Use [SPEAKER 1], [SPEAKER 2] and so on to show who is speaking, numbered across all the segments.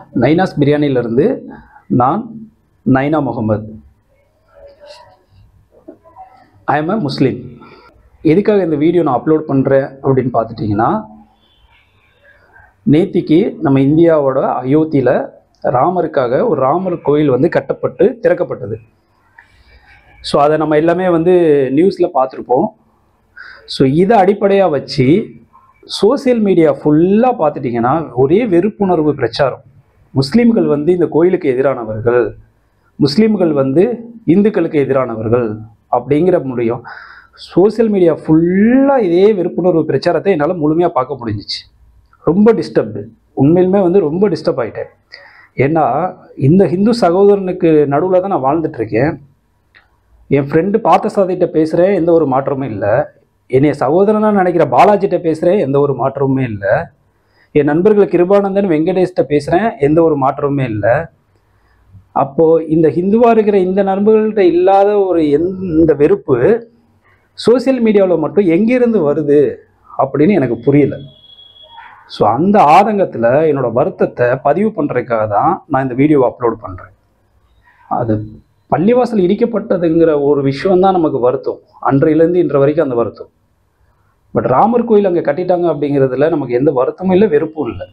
[SPEAKER 1] நைனாஸ் பிரியாணியிலிருந்து நான் நைனா Mohammed. I am எ முஸ்லீம். எதுக்காக இந்த வீடியோ நான் அப்லோட் பண்ணுறேன் அப்படின்னு பார்த்துட்டிங்கன்னா, நேத்திக்கு நம்ம இந்தியாவோட அயோத்தியில் ராமருக்காக ஒரு ராமர் கோயில் வந்து கட்டப்பட்டு திறக்கப்பட்டது. ஸோ அதை நம்ம எல்லாமே வந்து நியூஸில் பார்த்துருப்போம். ஸோ இதை அடிப்படையாக வச்சு சோசியல் மீடியா ஃபுல்லாக பார்த்துட்டிங்கன்னா ஒரே வெறுப்புணர்வு பிரச்சாரம். முஸ்லீம்கள் வந்து இந்த கோயிலுக்கு எதிரானவர்கள், முஸ்லீம்கள் வந்து இந்துக்களுக்கு எதிரானவர்கள் அப்படிங்கிற முடியும். சோசியல் மீடியா ஃபுல்லாக இதே வெறுப்புணர்வு பிரச்சாரத்தை என்னால் முழுமையாக பார்க்க முடிஞ்சிச்சு. ரொம்ப டிஸ்டர்ப்டு, உண்மையிலுமே வந்து ரொம்ப டிஸ்டர்ப் ஆகிட்டேன். ஏன்னா இந்த ஹிந்து சகோதரனுக்கு நடுவில் தான் நான் வாழ்ந்துட்டுருக்கேன். என் ஃப்ரெண்டு பார்த்தசாதிகிட்ட பேசுகிறேன், எந்த ஒரு மாற்றமும் இல்லை. என்னைய சகோதரனாக நினைக்கிற பாலாஜிகிட்ட பேசுகிறேன், எந்த ஒரு மாற்றமுமே இல்லை. என் நண்பர்கள் கிருபானந்தன் வெங்கடேஷ்கிட்ட பேசுகிறேன், எந்த ஒரு மாற்றமுமே இல்லை. அப்போது இந்த ஹிந்துவாக இருக்கிற இந்த நண்பர்கள்ட்ட இல்லாத ஒரு இந்த வெறுப்பு சோசியல் மீடியாவில் மட்டும் எங்கேருந்து வருது அப்படின்னு எனக்கு புரியல. ஸோ அந்த ஆதங்கத்தில் என்னோடய வருத்தத்தை பதிவு பண்ணுறதுக்காக தான் நான் இந்த வீடியோவை அப்லோட் பண்ணுறேன். அது பள்ளிவாசல் இடிக்கப்பட்டதுங்கிற ஒரு விஷயம்தான் நமக்கு வருத்தம், அன்றையிலேருந்து இன்று வரைக்கும் அந்த வருத்தம். பட் ராமர் கோயில் அங்கே கட்டிட்டாங்க அப்படிங்கிறதுல நமக்கு எந்த வருத்தமும் இல்லை, வெறுப்பும் இல்லை.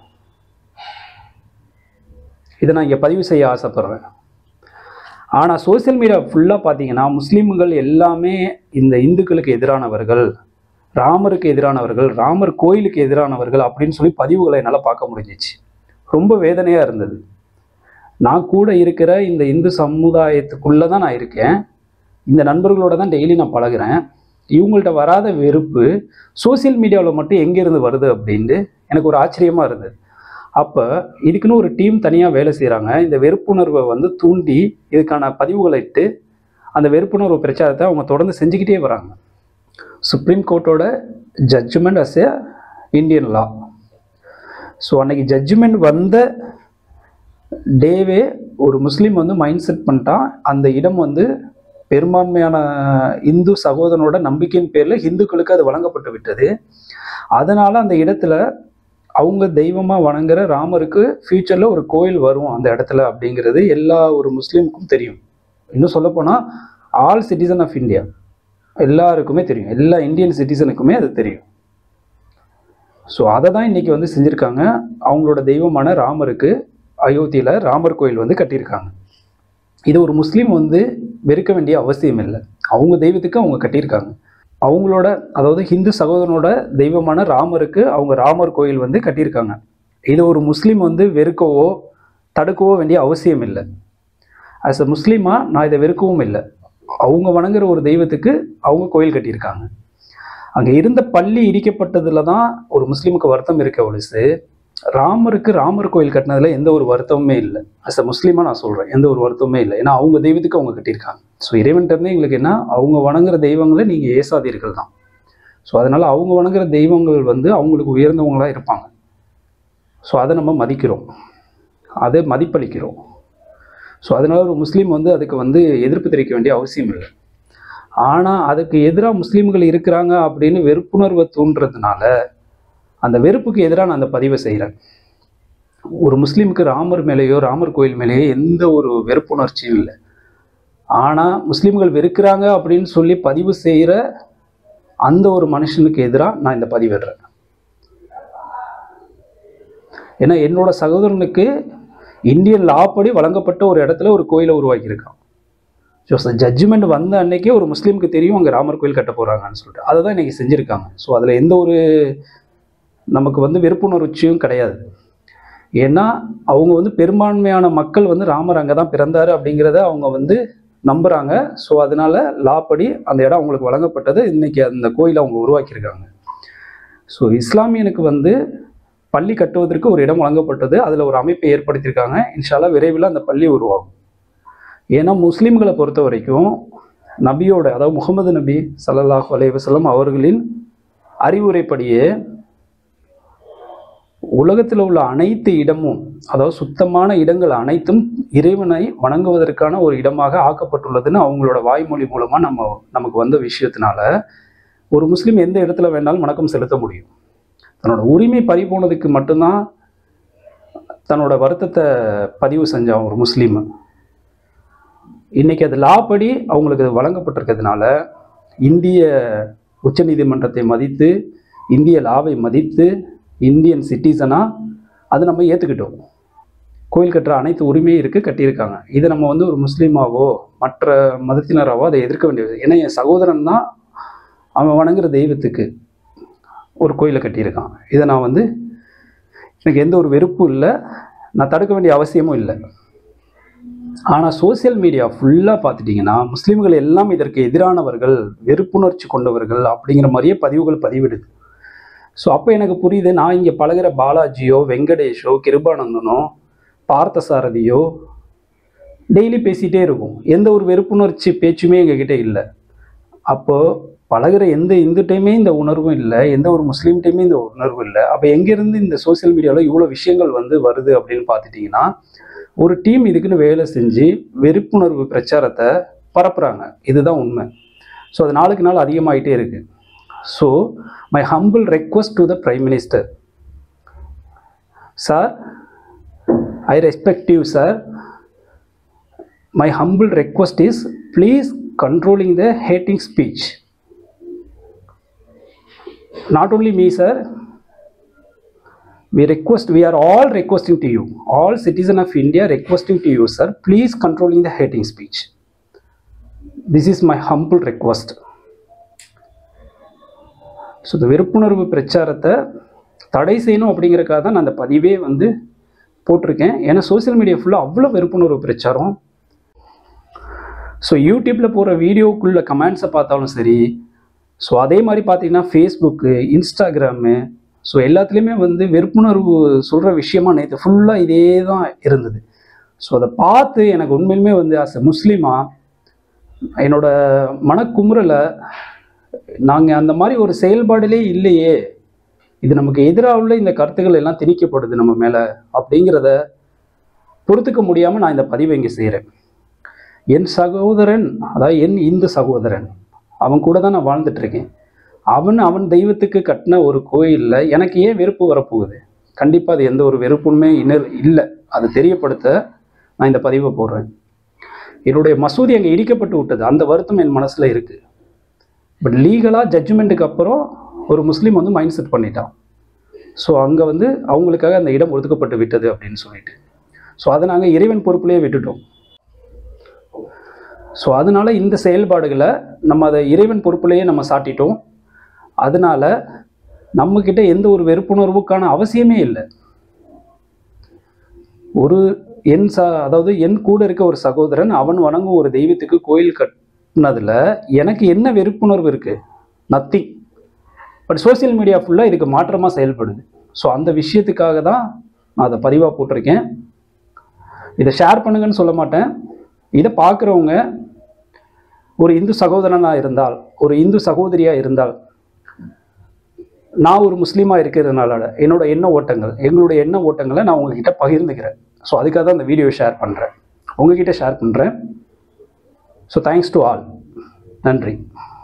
[SPEAKER 1] இதை நான் இங்கே பதிவு செய்ய ஆசைப்படுறேன். ஆனால் சோசியல் மீடியா ஃபுல்லாக பார்த்தீங்கன்னா முஸ்லீம்கள் எல்லாமே இந்த இந்துக்களுக்கு எதிரானவர்கள், ராமருக்கு எதிரானவர்கள், ராமர் கோயிலுக்கு எதிரானவர்கள் அப்படின்னு சொல்லி பதிவுகளை என்னால் பார்க்க முடிஞ்சிச்சு. ரொம்ப வேதனையாக இருந்தது. நான் கூட இருக்கிற இந்த இந்து சமுதாயத்துக்குள்ளே தான் நான் இருக்கேன். இந்த நண்பர்களோட தான் டெய்லி நான் பழகுறேன். இவங்கள்ட்ட வராத வெறுப்பு சோசியல் மீடியாவில் மட்டும் எங்கேருந்து வருது அப்படின்ட்டு எனக்கு ஒரு ஆச்சரியமாக இருந்தது. அப்போ இதுக்குன்னு ஒரு டீம் தனியாக வேலை செய்கிறாங்க. இந்த வெறுப்புணர்வை வந்து தூண்டி இதுக்கான பதிவுகளை இட்டு அந்த வெறுப்புணர்வு பிரச்சாரத்தை அவங்க தொடர்ந்து செஞ்சுக்கிட்டே வராங்க. சுப்ரீம் கோர்ட்டோட judgment as a Indian law. So அன்னைக்கு ஜட்ஜ்மெண்ட் வந்த டேவே ஒரு முஸ்லீம் வந்து மைண்ட் செட் பண்ணிட்டான், அந்த இடம் வந்து பெரும்பான்மையான இந்து சகோதரனோட நம்பிக்கையின் பேரில் இந்துக்களுக்கு அது வழங்கப்பட்டு விட்டது. அதனால் அந்த இடத்துல அவங்க தெய்வமாக வணங்குற ராமருக்கு ஃப்யூச்சரில் ஒரு கோயில் வரும் அந்த இடத்துல அப்படிங்கிறது எல்லா ஒரு முஸ்லீமுக்கும் தெரியும். இன்னும் சொல்லப்போனால் ஆல் சிட்டிசன் ஆஃப் இந்தியா எல்லாருக்குமே தெரியும், எல்லா இந்தியன் சிட்டிசனுக்குமே அது தெரியும். ஸோ அதை தான் இன்றைக்கி வந்து செஞ்சுருக்காங்க. அவங்களோட தெய்வமான ராமருக்கு அயோத்தியில் ராமர் கோயில் வந்து கட்டியிருக்காங்க. இது ஒரு முஸ்லீம் வந்து வெறுக்க வேண்டிய அவசியம் இல்லை. அவங்க தெய்வத்துக்கு அவங்க கட்டியிருக்காங்க. அவங்களோட, அதாவது ஹிந்து சகோதரனோட தெய்வமான ராமருக்கு அவங்க ராமர் கோயில் வந்து கட்டியிருக்காங்க. இது ஒரு முஸ்லீம் வந்து வெறுக்கவோ தடுக்கவோ வேண்டிய அவசியம் இல்லை. ஆஸ் அ முஸ்லீமாக நான் இதை வெறுக்கவும் இல்லை. அவங்க வணங்குற ஒரு தெய்வத்துக்கு அவங்க கோயில் கட்டியிருக்காங்க. அங்கே இருந்த பள்ளி இடிக்கப்பட்டதில் தான் ஒரு முஸ்லீமுக்கு வருத்தம் இருக்க ஒழிச்சு ராமருக்கு ராமர் கோயில் கட்டினதில் எந்த ஒரு வருத்தமுமே இல்லை. அஸ் அ முஸ்லீமாக நான் சொல்கிறேன், எந்த ஒரு வருத்தமுமே இல்லை. ஏன்னா அவங்க தெய்வத்துக்கு அவங்க கட்டியிருக்காங்க. ஸோ இறைவன்கிட்டருந்து எங்களுக்கு என்ன, அவங்க வணங்குற தெய்வங்களை நீங்கள் ஏசாதீர்கள் தான். ஸோ அதனால் அவங்க வணங்குற தெய்வங்கள் வந்து அவங்களுக்கு உயர்ந்தவங்களாக இருப்பாங்க. ஸோ அதை நம்ம மதிக்கிறோம், அதை மதிப்பளிக்கிறோம். ஸோ அதனால் ஒரு முஸ்லீம் வந்து அதுக்கு வந்து எதிர்ப்பு தெரிவிக்க வேண்டிய அவசியம் இல்லை. ஆனால் அதுக்கு எதிராக முஸ்லீம்கள் இருக்கிறாங்க அப்படின்னு வெறுப்புணர்வை தூண்டுறதுனால அந்த வெறுப்புக்கு எதிராக நான் அந்த பதிவை செய்கிறேன். ஒரு முஸ்லீமுக்கு ராமர் மேலேயோ ராமர் கோயில் மேலேயோ எந்த ஒரு வெறுப்புணர்ச்சியும் இல்லை. ஆனால் முஸ்லீம்கள் வெறுக்கிறாங்க அப்படின்னு சொல்லி பதிவு செய்கிற அந்த ஒரு மனுஷனுக்கு எதிராக நான் இந்த பதிவிடுறேன். ஏன்னா என்னோட சகோதரனுக்கு இந்தியன் லா படி வழங்கப்பட்ட ஒரு இடத்துல ஒரு கோயிலை உருவாக்கியிருக்கான். ஸோ ஜட்ஜ்மெண்ட் வந்த அன்னைக்கே ஒரு முஸ்லீமுக்கு தெரியும் அங்கே ராமர் கோயில் கட்ட போகிறாங்கன்னு சொல்லிட்டு அதை தான் இன்றைக்கி செஞ்சுருக்காங்க. ஸோ அதில் எந்த ஒரு நமக்கு வந்து வெறுப்புணர்ச்சியும் கிடையாது. ஏன்னா அவங்க வந்து பெரும்பான்மையான மக்கள் வந்து ராமர் அங்கே தான் பிறந்தார் அப்படிங்கிறத அவங்க வந்து நம்புகிறாங்க. ஸோ அதனால் லா படி அந்த இடம் அவங்களுக்கு வழங்கப்பட்டது. இன்றைக்கி அந்த கோயிலை அவங்க உருவாக்கியிருக்காங்க. ஸோ இஸ்லாமியனுக்கு வந்து பள்ளி கட்டுவதற்கு ஒரு இடம் வழங்கப்பட்டது, அதில் ஒரு அமைப்பை ஏற்படுத்தியிருக்காங்க. இன்ஷா அல்லாஹ் விரைவில் அந்த பள்ளி உருவாகும். ஏன்னா முஸ்லீம்களை பொறுத்த வரைக்கும் நபியோட, அதாவது முகமது நபி ஸல்லல்லாஹு அலைஹி வஸல்லம் அவர்களின் அறிவுரைப்படியே உலகத்தில் உள்ள அனைத்து இடமும், அதாவது சுத்தமான இடங்கள் அனைத்தும் இறைவனை வணங்குவதற்கான ஒரு இடமாக ஆக்கப்பட்டுள்ளதுன்னு அவங்களோட வாய்மொழி மூலமாக நமக்கு வந்த விஷயத்தினால ஒரு முஸ்லீம் எந்த இடத்துல வேணாலும் வணக்கம் செலுத்த முடியும். தன்னோட உரிமை பறிபோனதுக்கு மட்டும்தான் தன்னோட வருத்தத்தை பதிவு செஞ்சான் ஒரு முஸ்லீம். இன்னைக்கு அது லா படி அவங்களுக்கு அது வழங்கப்பட்டிருக்கிறதுனால இந்திய உச்சநீதிமன்றத்தை மதித்து, இந்திய லாவை மதித்து, இந்தியன் சிட்டிசனாக அது நம்ம ஏற்றுக்கிட்டோம். கோயில் கட்டுற அனைத்து உரிமையும் இருக்குது, கட்டியிருக்காங்க. இதை நம்ம வந்து ஒரு முஸ்லீமாவோ மற்ற மதத்தினராவோ அதை எதிர்க்க வேண்டியது. ஏன்னா என் சகோதரன் தான் அவன் வணங்குற தெய்வத்துக்கு ஒரு கோயிலை கட்டியிருக்கான். இதை நான் வந்து எனக்கு எந்த ஒரு வெறுப்பும் இல்லை, நான் தடுக்க வேண்டிய அவசியமும் இல்லை. ஆனால் சோசியல் மீடியா ஃபுல்லாக பார்த்துட்டிங்கன்னா முஸ்லீம்கள் எல்லாம் இதற்கு எதிரானவர்கள், வெறுப்புணர்ச்சி கொண்டவர்கள் அப்படிங்கிற மாதிரியே பதிவுகள் பதிவிடுது. ஸோ அப்போ எனக்கு புரியுது, நான் இங்கே பழகிற பாலாஜியோ, வெங்கடேஷோ, கிருபானந்தனோ, பார்த்தசாரதியோ டெய்லி பேசிகிட்டே இருக்கும். எந்த ஒரு வெறுப்புணர்ச்சி பேச்சுமே எங்ககிட்ட இல்லை. அப்போது பழகிற எந்த இந்துட்டையுமே இந்த உணர்வும் இல்லை, எந்த ஒரு முஸ்லீம்கிட்டையுமே இந்த உணர்வும் இல்லை. அப்போ எங்கேருந்து இந்த சோசியல் மீடியாவில் இவ்வளோ விஷயங்கள் வந்து வருது அப்படின்னு பார்த்துட்டிங்கன்னா, ஒரு டீம் இதுக்குன்னு வேலை செஞ்சு வெறுப்புணர்வு பிரச்சாரத்தை பரப்புகிறாங்க. இதுதான் உண்மை. ஸோ அது நாளுக்கு நாள் அதிகமாகிட்டே இருக்குது. So my humble request to the prime minister, sir, I respect you, sir. My humble request is, please controlling the hating speech. Not only me, sir. We are all requesting to you. All citizens of India requesting to you, sir. Please controlling the hating speech. This is my humble request. So the வெறுப்புணர்வு பிரச்சாரத்தை தடை செய்யணும் அப்படிங்கிறக்காக தான் நான் அந்த பதிவே வந்து போட்டிருக்கேன். ஏன்னா சோசியல் மீடியா ஃபுல்லாக அவ்வளோ வெறுப்புணர்வு பிரச்சாரம். ஸோ யூடியூப்பில் போகிற வீடியோக்குள்ள கமெண்ட்ஸை பார்த்தாலும் சரி, ஸோ அதே மாதிரி பார்த்தீங்கன்னா ஃபேஸ்புக்கு, இன்ஸ்டாகிராமு, ஸோ எல்லாத்துலேயுமே வந்து வெறுப்புணர்வு சொல்கிற விஷயமா நேற்று ஃபுல்லாக இதே தான் இருந்தது. ஸோ அதை பார்த்து எனக்கு உண்மையிலுமே வந்து ஆஸ் எ முஸ்லீமாக என்னோட மனக்குமுறலை, நாங்கள் அந்த மாதிரி ஒரு செயல்பாடுலே இல்லையே, இது நமக்கு எதிராக உள்ள இந்த கருத்துக்கள் எல்லாம் திணிக்கப்படுது நம்ம மேலே அப்படிங்கிறத பொறுத்துக்க முடியாமல் நான் இந்த பதிவை இங்கே செய்கிறேன். என் சகோதரன், அதாவது என் இந்து சகோதரன், அவன் கூட தான் நான் வாழ்ந்துட்டுருக்கேன். அவன் தெய்வத்துக்கு கட்டின ஒரு கோயிலில் எனக்கு ஏன் வெறுப்பு வரப்போகுது? கண்டிப்பாக அது எந்த ஒரு வெறுப்புமே இல்லை. அதை தெரியப்படுத்த நான் இந்த பதிவை போடுறேன். என்னுடைய மசூதி அங்கே இடிக்கப்பட்டு விட்டது, அந்த வருத்தம் என் மனசில் இருக்குது. பட் லீகலாக ஜட்ஜ்மெண்ட்டுக்கு அப்புறம் ஒரு முஸ்லீம் வந்து மைண்ட் செட் பண்ணிட்டான். ஸோ அங்கே வந்து அவங்களுக்காக அந்த இடம் ஒதுக்கப்பட்டு விட்டது அப்படின்னு சொல்லிட்டு, ஸோ அதை நாங்கள் இறைவன் பொறுப்புலேயே விட்டுட்டோம். ஸோ அதனால இந்த செயல்பாடுகளை நம்ம அதை இறைவன் பொறுப்புலேயே நம்ம சாட்டிட்டோம். அதனால நம்மக்கிட்ட எந்த ஒரு வெறுப்புணர்வுக்கான அவசியமே இல்லை. அதாவது என் கூட இருக்க ஒரு சகோதரன் அவன் வணங்கும் ஒரு தெய்வத்துக்கு கோயில் கட்டினதில் எனக்கு என்ன வெறுப்புணர்வு இருக்குது? நத்திங். பட் சோசியல் மீடியா ஃபுல்லாக இதுக்கு மாற்றமாக செயல்படுது. ஸோ அந்த விஷயத்துக்காக தான் நான் அதை பதிவாக போட்டிருக்கேன். இதை ஷேர் பண்ணுங்கன்னு சொல்ல மாட்டேன். இதை பார்க்குறவங்க ஒரு இந்து சகோதரனாக இருந்தால், ஒரு இந்து சகோதரியாக இருந்தால், நான் ஒரு முஸ்லீமாக இருக்கிறதுனால எங்களுடைய எண்ண ஓட்டங்களை நான் உங்ககிட்ட பகிர்ந்துக்கிறேன். ஸோ அதுக்காக தான் இந்த வீடியோ ஷேர் பண்ணுறேன், உங்ககிட்ட ஷேர் பண்ணுறேன். So thanks to all. நன்றி.